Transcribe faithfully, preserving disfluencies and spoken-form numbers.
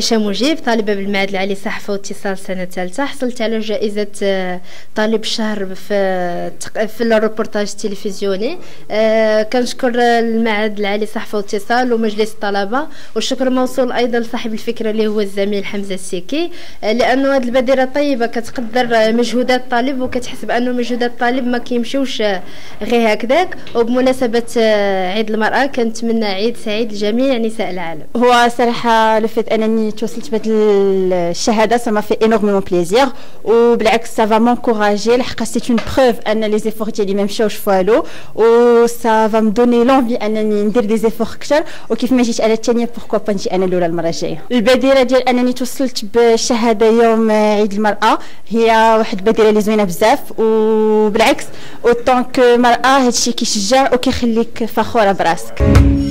عائشة مجيب، طالبة بالمعهد العالي صحافة واتصال سنة ثالثة. حصلت على جائزة طالب الشهر في في الروبورتاج التلفزيوني. كنشكر المعهد العالي صحافة واتصال ومجلس الطلبة، والشكر موصول أيضا لصاحب الفكرة اللي هو الزميل حمزة السيكي، لأنه هذه البادرة طيبة كتقدر مجهودات الطالب وكتحسب أنه مجهودات الطالب ما كيمشيوش غير هكذاك. وبمناسبة عيد المرأة كنتمنى عيد سعيد لجميع نساء العالم. هو صراحة لفت انني توصلت بهذه الشهاده سما في انورميمون بليزير، وبالعكس سافا مونكوراجي لحق سي اون بروف ان لي زيفور ديالي ما مشاوش فالو، و سافا مدوني لونفي انني ندير دي زيفور اكثر، وكيف ما جيت انا الثانيه بوركوا با نجي انا الاولى المره الجايه. البادره ديال انني توصلت بالشهاده يوم عيد المراه هي واحد البادره اللي زوينه بزاف، وبالعكس اوطون كو مراه هادشي كيشجع وكيخليك فخوره براسك.